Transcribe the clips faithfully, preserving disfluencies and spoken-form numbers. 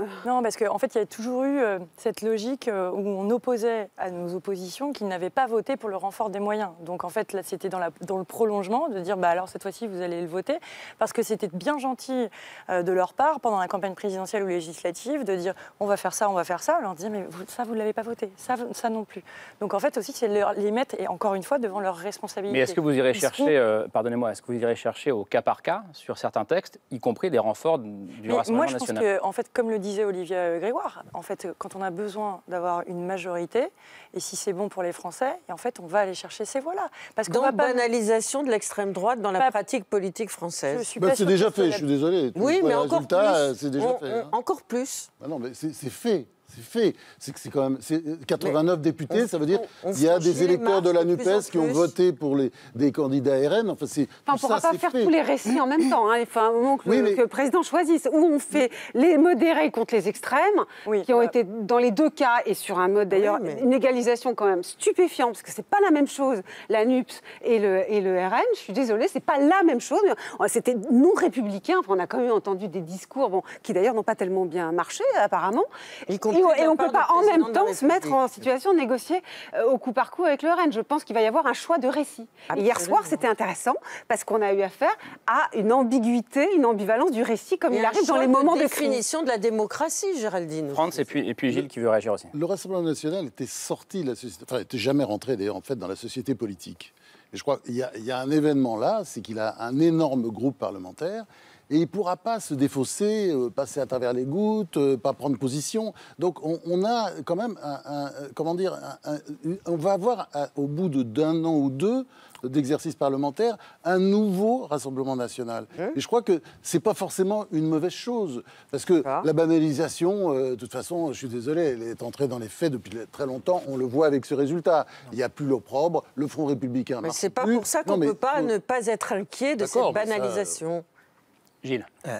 Non, parce qu'en en fait, il y a toujours eu euh, cette logique euh, où on opposait à nos oppositions qu'ils n'avaient pas voté pour le renfort des moyens. Donc en fait, là, c'était dans, la, dans le prolongement de dire, bah alors cette fois-ci, vous allez le voter, parce que c'était bien gentil euh, de leur part, pendant la campagne présidentielle ou législative, de dire, on va faire ça, on va faire ça. On leur disait, mais vous, ça, vous ne l'avez pas voté, ça, ça non plus. Donc en fait, aussi, c'est leur, les mettre, et encore une fois, devant leurs responsabilités. Mais est-ce que vous irez Ils chercher, seront... euh, pardonnez-moi, est-ce que vous irez chercher au cas par cas sur certains textes, y compris des renforts du Mais Rassemblement moi, je national? pense que, en fait, comme le disait Olivia Grégoire, en fait, quand on a besoin d'avoir une majorité, et si c'est bon pour les Français, et en fait, on va aller chercher ces voix-là. Parce qu'on Donc, va pas... banalisation de l'extrême droite dans la Pas... pratique politique française. Bah, c'est déjà fait, je suis désolé. Oui, mais encore résultat, plus. C'est déjà on, fait. On, hein. Encore plus. Bah non, mais c'est fait. C'est fait. C'est que c'est quand même quatre-vingt-neuf mais députés, on, ça veut dire qu'il y a des électeurs de la NUPES qui ont voté pour les, des candidats R N. Enfin, c'est, enfin, on ne pourra ça, pas faire fait. tous les récits en même temps. Hein. Il faut un moment que, oui, le, mais... que le président choisisse. Où on fait les modérés contre les extrêmes, oui, qui ont bah... été dans les deux cas, et sur un mode d'ailleurs, oui, mais... une égalisation quand même stupéfiante, parce que ce n'est pas la même chose, la NUPES et le, et le R N. Je suis désolée, ce n'est pas la même chose. C'était non républicain. Enfin, on a quand même entendu des discours bon, qui d'ailleurs n'ont pas tellement bien marché, apparemment. Et, et on ne peut pas en même temps se mettre en situation de négocier euh, au coup par coup avec le R N. Je pense qu'il va y avoir un choix de récit. Et hier soir, c'était intéressant parce qu'on a eu affaire à une ambiguïté, une ambivalence du récit comme et il arrive dans les moments de définition de la démocratie, Géraldine. France et puis, et puis Gilles qui veut réagir aussi. Le Rassemblement national était sorti de la société, enfin, n'était jamais rentré d'ailleurs en fait dans la société politique. Et je crois qu'il y, y a un événement là, c'est qu'il a un énorme groupe parlementaire. Et il ne pourra pas se défausser, euh, passer à travers les gouttes, euh, pas prendre position. Donc on, on a quand même, un, un, comment dire, un, un, on va avoir un, au bout de, d'un an ou deux d'exercice parlementaire, un nouveau Rassemblement national. Mmh. Et je crois que ce n'est pas forcément une mauvaise chose. Parce que ah. la banalisation, euh, de toute façon, je suis désolé, elle est entrée dans les faits depuis très longtemps. On le voit avec ce résultat. Il n'y a plus l'opprobre, le Front républicain mais marche c'est pas plus. pour ça qu'on ne peut pas faut... ne pas être inquiet de cette banalisation. Ça... Gilles. Euh,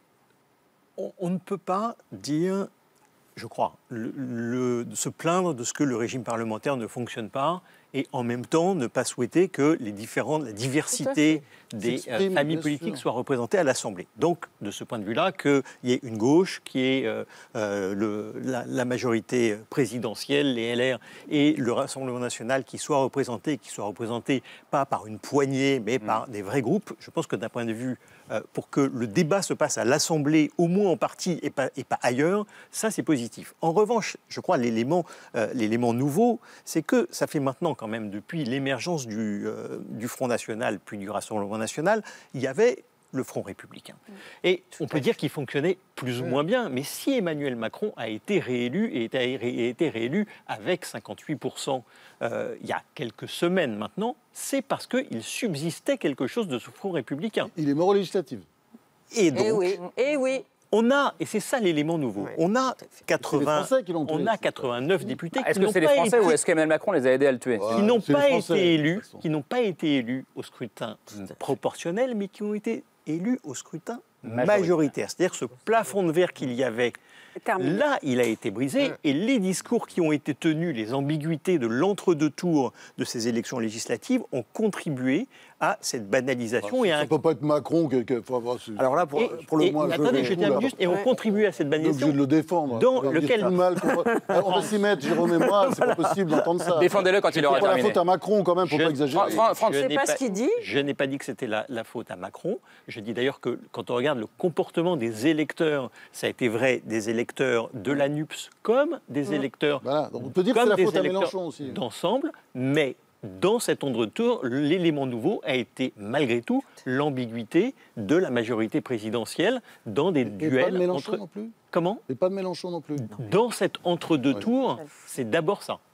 on, on ne peut pas dire, je crois, le, le, se plaindre de ce que le régime parlementaire ne fonctionne pas et en même temps ne pas souhaiter que les différentes, la diversité des euh, familles politiques soit représentée à l'Assemblée. Donc, de ce point de vue-là, qu'il y ait une gauche qui est euh, euh, le, la, la majorité présidentielle, les L R, et le Rassemblement national qui soit représenté, qui soit représenté pas par une poignée, mais mmh. par des vrais groupes. Je pense que d'un point de vue euh, pour que le débat se passe à l'Assemblée, au moins en partie, et pas, et pas ailleurs, ça c'est positif. En revanche, je crois l'élément, euh, l'élément nouveau, c'est que ça fait maintenant quand même depuis l'émergence du, euh, du Front National puis du Rassemblement National, il y avait le Front républicain. Mmh. Et on peut dire qu'il fonctionnait plus ou moins bien, mais si Emmanuel Macron a été réélu et a été réélu avec cinquante-huit pour cent euh, il y a quelques semaines maintenant, c'est parce qu'il subsistait quelque chose de ce Front républicain. Il est mort aux législatives. Et donc, et oui, et oui. On a, et c'est ça l'élément nouveau, oui. on a, quatre-vingts, on a quatre-vingt-neuf députés ah, est-ce qui que c'est les Français été... ou est-ce qu'Emmanuel Macron les a aidés à le tuer ouais, qui n'ont pas été élus, qui n'ont pas été élus au scrutin proportionnel, mais qui ont été élus au scrutin majoritaire. majoritaire. C'est-à-dire ce plafond de verre qu'il y avait, terminé. Là, il a été brisé, ouais. et les discours qui ont été tenus, les ambiguïtés de l'entre-deux tours de ces élections législatives ont contribué à cette banalisation. Ah, et ça à ne un... peut pas être Macron qui... qui faut avoir... Alors là, pour, et, pour le et, moins... Attendez, je termine juste, et on ouais. contribue à cette banalisation... On est obligé de le défendre. Dans lequel... Mal va... on va s'y mettre, Jérôme et moi, c'est voilà. pas possible d'entendre ça. Défendez-le quand il aura terminé. C'est pas la faute à Macron, quand même, faut je... pas exagérer. Fran Fran c'est pas ce qu'il dit. Je n'ai pas dit que c'était la, la faute à Macron. Je dis d'ailleurs que quand on regarde le comportement des électeurs, ça a été vrai des électeurs de la NUPES comme des mmh. électeurs... Voilà. Donc on peut dire que c'est la faute à Mélenchon aussi. D'ensemble, mais... Dans cet entre-deux, l'élément nouveau a été, malgré tout, l'ambiguïté de la majorité présidentielle dans des et duels. Et pas de Mélenchon entre... non plus. Comment ? Et pas de Mélenchon non plus. Dans cet entre-deux ouais. tours, c'est d'abord ça.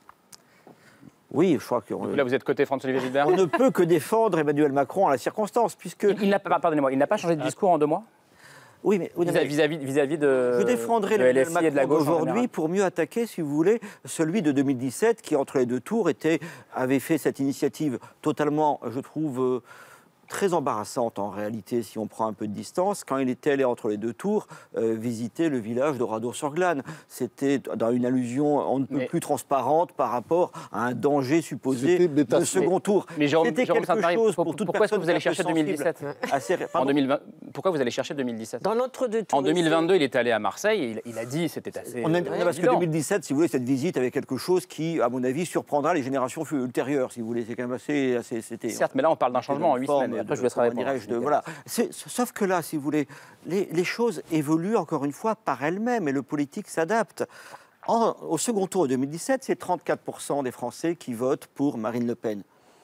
Oui, je crois que... Donc là, vous êtes côté François-Olivier Gisbert. On ne peut que défendre Emmanuel Macron en la circonstance, puisque... Il, il n'a pas, pardonnez-moi, il n'a pas changé de discours en deux mois ? Oui, mais vis-à-vis vis-à-vis de je défendrai de le L F I et de la gauche aujourd'hui pour mieux attaquer, si vous voulez, celui de deux mille dix-sept qui, entre les deux tours, était, avait fait cette initiative totalement, je trouve, très embarrassante en réalité, si on prend un peu de distance, quand il était allé entre les deux tours euh, visiter le village de Radour-sur-Glane. C'était dans une allusion on ne peut mais... plus transparente par rapport à un danger supposé de second mais... tour. Mais C'était quelque chose pour, pour toute pourquoi est-ce que vous allez chercher deux mille dix-sept assez... en deux mille vingt... Pourquoi vous allez chercher deux mille dix-sept Dans notre deux tours. En deux mille vingt-deux, il est allé à Marseille et il, il a dit c'était assez. On a, euh, parce que deux mille dix-sept, si vous voulez, cette visite avait quelque chose qui, à mon avis, surprendra les générations ultérieures, si vous voulez. C'est quand même assez. assez c'était, Certes, mais là, on parle d'un changement en huit semaines. Et après, je vous laisserai répondre. De, voilà. Sauf que là, si vous voulez, les, les choses évoluent encore une fois par elles-mêmes et le politique s'adapte. En, au second tour de deux mille dix-sept, c'est trente-quatre pour cent des Français qui votent pour Marine Le Pen.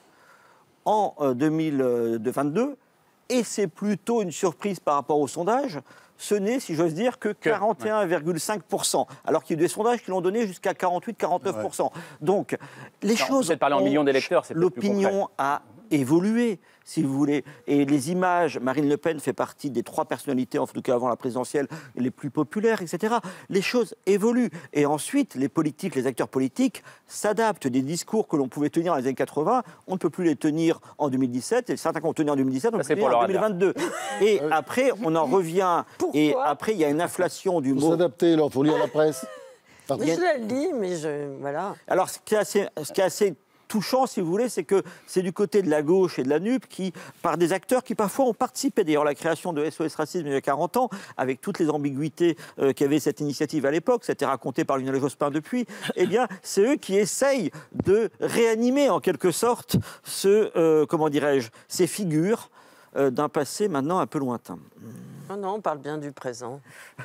En euh, deux mille vingt-deux, et c'est plutôt une surprise par rapport au sondage, ce n'est, si j'ose dire, que quarante et un virgule cinq pour cent, alors qu'il y a eu des sondages qui l'ont donné jusqu'à quarante-huit à quarante-neuf pour cent. Ouais. Donc, les non, choses... Vous parlé en millions d'électeurs, c'est l'opinion a évolué, si vous voulez. Et les images, Marine Le Pen fait partie des trois personnalités, en tout cas avant la présidentielle, les plus populaires, et cetera. Les choses évoluent. Et ensuite, les politiques, les acteurs politiques s'adaptent. Des discours que l'on pouvait tenir dans les années quatre-vingts, on ne peut plus les tenir en deux mille dix-sept. Et certains qu'on tenait en deux mille dix-sept, on peut les tenir en deux mille vingt-deux. Et après, on en revient. Pourquoi ? Et après, il y a une inflation du mot. Faut s'adapter, alors, il faut lire la presse. Mais je l'ai dit, mais je... Voilà. Alors, ce qui est assez... Ce qui est assez touchant, si vous voulez, c'est que c'est du côté de la gauche et de la N U P qui, par des acteurs qui parfois ont participé, d'ailleurs à la création de S O S Racisme il y a quarante ans, avec toutes les ambiguïtés euh, qu'avait cette initiative à l'époque, c'était raconté par Lionel Jospin depuis, eh bien, c'est eux qui essayent de réanimer en quelque sorte ce, euh, comment dirais-je, ces figures euh, d'un passé maintenant un peu lointain. Oh non, on parle bien du présent.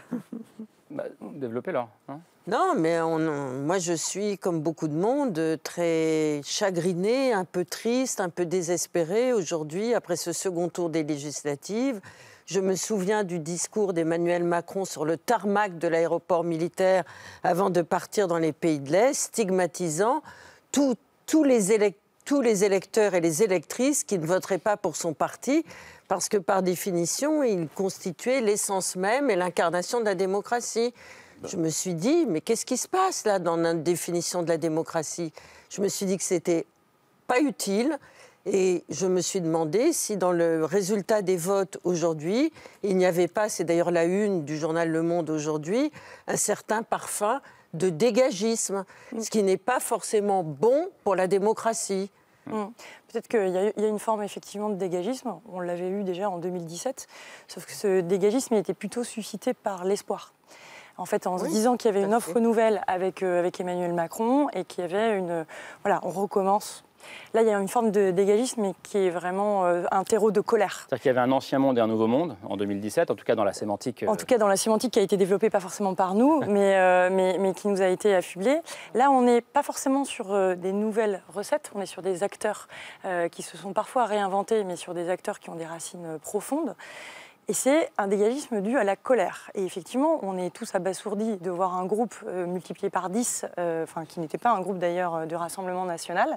Bah, développez-le. Hein. Non, mais on, moi je suis, comme beaucoup de monde, très chagrinée, un peu triste, un peu désespérée aujourd'hui, après ce second tour des législatives. Je me souviens du discours d'Emmanuel Macron sur le tarmac de l'aéroport militaire avant de partir dans les pays de l'Est, stigmatisant tout, tous, les élect, tous les électeurs et les électrices qui ne voteraient pas pour son parti, parce que par définition, il constituait l'essence même et l'incarnation de la démocratie. Je me suis dit, mais qu'est-ce qui se passe là dans notre définition de la démocratie ? Je me suis dit que c'était pas utile et je me suis demandé si dans le résultat des votes aujourd'hui, il n'y avait pas, c'est d'ailleurs la une du journal Le Monde aujourd'hui, un certain parfum de dégagisme, ce qui n'est pas forcément bon pour la démocratie. Mmh. Peut-être qu'il y, y a une forme effectivement de dégagisme, on l'avait eu déjà en deux mille dix-sept, sauf que ce dégagisme il était plutôt suscité par l'espoir. En fait, en oui, se disant qu'il y avait une offre nouvelle avec, euh, avec Emmanuel Macron et qu'il y avait une... Voilà, on recommence. Là, il y a une forme de dégagisme qui est vraiment euh, un terreau de colère. C'est-à-dire qu'il y avait un ancien monde et un nouveau monde en deux mille dix-sept, en tout cas dans la sémantique... Euh... En tout cas dans la sémantique qui a été développée pas forcément par nous, mais, euh, mais, mais qui nous a été affublée. Là, on n'est pas forcément sur euh, des nouvelles recettes, on est sur des acteurs euh, qui se sont parfois réinventés, mais sur des acteurs qui ont des racines euh, profondes. Et c'est un dégagisme dû à la colère. Et effectivement, on est tous abasourdis de voir un groupe euh, multiplié par dix, euh, enfin, qui n'était pas un groupe d'ailleurs de Rassemblement National.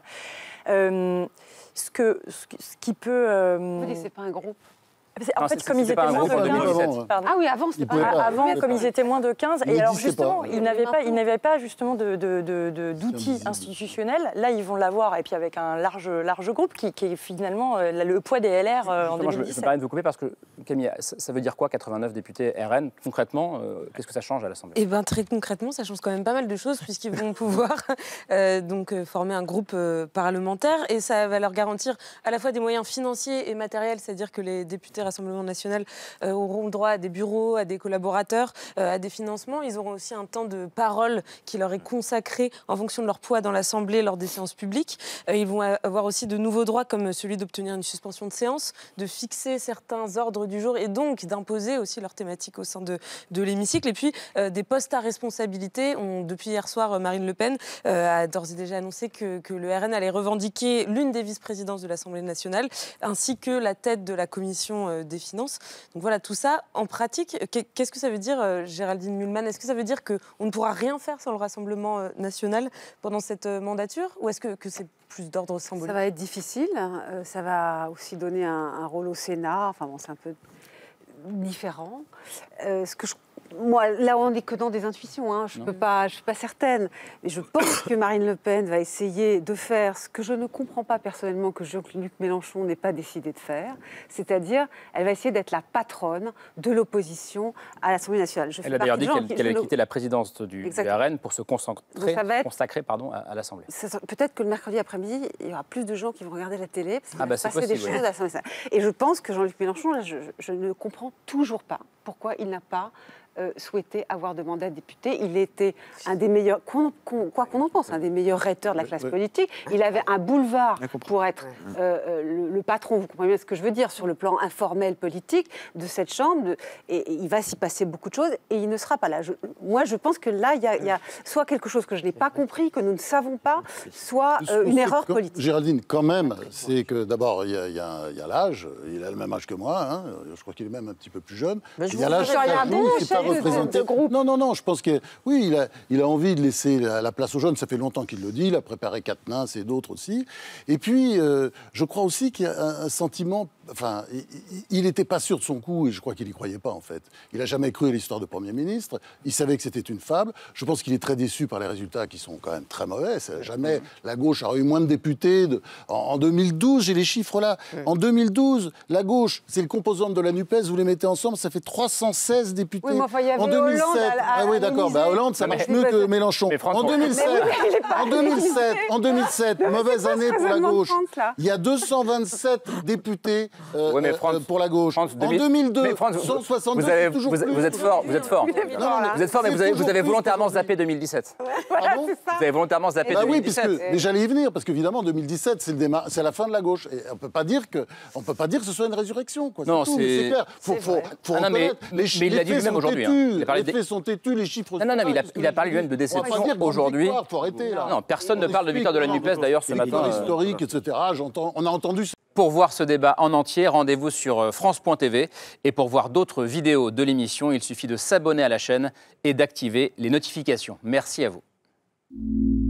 Euh, ce, que, ce, ce qui peut... Euh... Vous dites que ce n'est pas un groupe ? En non, fait, comme ils étaient pas moins de quinze, ah oui, avant, c'était pas avant, avant comme ils étaient moins de quinze, et alors justement, pas. ils n'avaient pas, ils n'avaient pas justement de, de, de, de, d'outils institutionnels. Là, ils vont l'avoir, et puis avec un large, large groupe qui, qui est finalement euh, le poids des L R euh, en deux mille dix-sept. Je me permets de vous couper parce que, Camille, ça, ça veut dire quoi, quatre-vingt-neuf députés R N ? Concrètement, euh, qu'est-ce que ça change à l'Assemblée ? Eh bien, très concrètement, ça change quand même pas mal de choses, puisqu'ils vont pouvoir euh, donc, euh, former un groupe euh, parlementaire, et ça va leur garantir à la fois des moyens financiers et matériels, c'est-à-dire que les députés Rassemblement National Euh, auront droit à des bureaux, à des collaborateurs, euh, à des financements. Ils auront aussi un temps de parole qui leur est consacré en fonction de leur poids dans l'Assemblée lors des séances publiques. Euh, ils vont avoir aussi de nouveaux droits comme celui d'obtenir une suspension de séance, de fixer certains ordres du jour et donc d'imposer aussi leurs thématiques au sein de, de l'hémicycle. Et puis euh, des postes à responsabilité. On, depuis hier soir, Marine Le Pen euh, a d'ores et déjà annoncé que, que le R N allait revendiquer l'une des vice-présidences de l'Assemblée nationale ainsi que la tête de la commission euh, des finances. Donc voilà, tout ça, en pratique, qu'est-ce que ça veut dire, euh, Géraldine Mühlmann ? Est-ce que ça veut dire qu'on ne pourra rien faire sans le Rassemblement euh, national pendant cette euh, mandature ? Ou est-ce que, que c'est plus d'ordre symbolique ? Ça va être difficile. Euh, ça va aussi donner un, un rôle au Sénat. Enfin bon, c'est un peu différent. Euh, ce que je Moi, là, on n'est que dans des intuitions. Hein. Je ne suis pas certaine. Mais je pense que Marine Le Pen va essayer de faire ce que je ne comprends pas personnellement que Jean-Luc Mélenchon n'ait pas décidé de faire. C'est-à-dire, elle va essayer d'être la patronne de l'opposition à l'Assemblée nationale. Je elle a d'ailleurs dit qu'elle qu allait quitter la présidence du, du R N pour se consacrer, être... consacrer pardon, à, à l'Assemblée. Peut-être que le mercredi après-midi, il y aura plus de gens qui vont regarder la télé parce qu'il ah va bah se passer possible, des choses oui. à l'Assemblée nationale. Et je pense que Jean-Luc Mélenchon, là, je, je ne comprends toujours pas pourquoi il n'a pas Euh, souhaitait avoir de mandat de député. Il était un des meilleurs, quoi qu'on qu en pense, un des meilleurs rhéteurs de la classe politique. Il avait un boulevard pour être euh, le, le patron, vous comprenez bien ce que je veux dire, sur le plan informel politique de cette Chambre. De, et, et il va s'y passer beaucoup de choses et il ne sera pas là. Je, moi, je pense que là, il y, y a soit quelque chose que je n'ai pas compris, que nous ne savons pas, soit euh, une erreur quand, politique. Géraldine, quand même, c'est que d'abord, il y a, y a, y a l'âge. Il a le même âge que moi. Hein, je crois qu'il est même un petit peu plus jeune. Il y a l'âge qui n'est pas représenté. Non, non, non, je pense que oui, il a, il a envie de laisser la, la place aux jeunes, ça fait longtemps qu'il le dit, il a préparé Quatennens et d'autres aussi. Et puis, euh, je crois aussi qu'il y a un, un sentiment, enfin, il n'était pas sûr de son coup, et je crois qu'il n'y croyait pas en fait. Il n'a jamais cru à l'histoire de Premier ministre, il savait que c'était une fable. Je pense qu'il est très déçu par les résultats qui sont quand même très mauvais. Jamais la gauche a eu moins de députés. De... En, en deux mille douze, j'ai les chiffres là, en deux mille douze, la gauche, c'est le composant de la NUPES, vous les mettez ensemble, ça fait trois cent seize députés. Oui, mais enfin, il y avait en deux mille sept, Hollande à, à, ah oui, d'accord. Bah, Hollande, ça marche mieux que Mélenchon. En deux mille sept, en deux mille sept, en deux mille sept, mauvaise année pour la gauche. Il y a deux cent vingt-sept députés euh, ouais, mais France, euh, pour la gauche. France, en deux mille deux, France, cent soixante-deux, vous, avez, toujours vous, plus. vous êtes fort, vous êtes fort. Non, non, vous êtes fort, mais vous avez, vous avez volontairement zappé deux mille dix-sept. Voilà, c'est ça. Vous avez volontairement zappé bah deux mille dix-sept. Oui, puisque, mais j'allais y venir, parce qu'évidemment, deux mille dix-sept, c'est la fin de la gauche. Et on ne peut pas dire que ce soit une résurrection. Quoi. Non, c'est clair. Faut, faut, faut ah non, mais, les, mais il l'a dit lui-même aujourd'hui. Hein. Les faits sont têtus, les chiffres Non, non, non, mais il a, il a parlé lui-même de déception aujourd'hui. Non, personne ne parle de victoire de la NUPES d'ailleurs ce matin. Historique, et cetera. On a entendu. Pour voir ce débat en entier, rendez-vous sur France point T V. Et pour voir d'autres vidéos de l'émission, il suffit de s'abonner à la chaîne et d'activer les notifications. Merci à vous.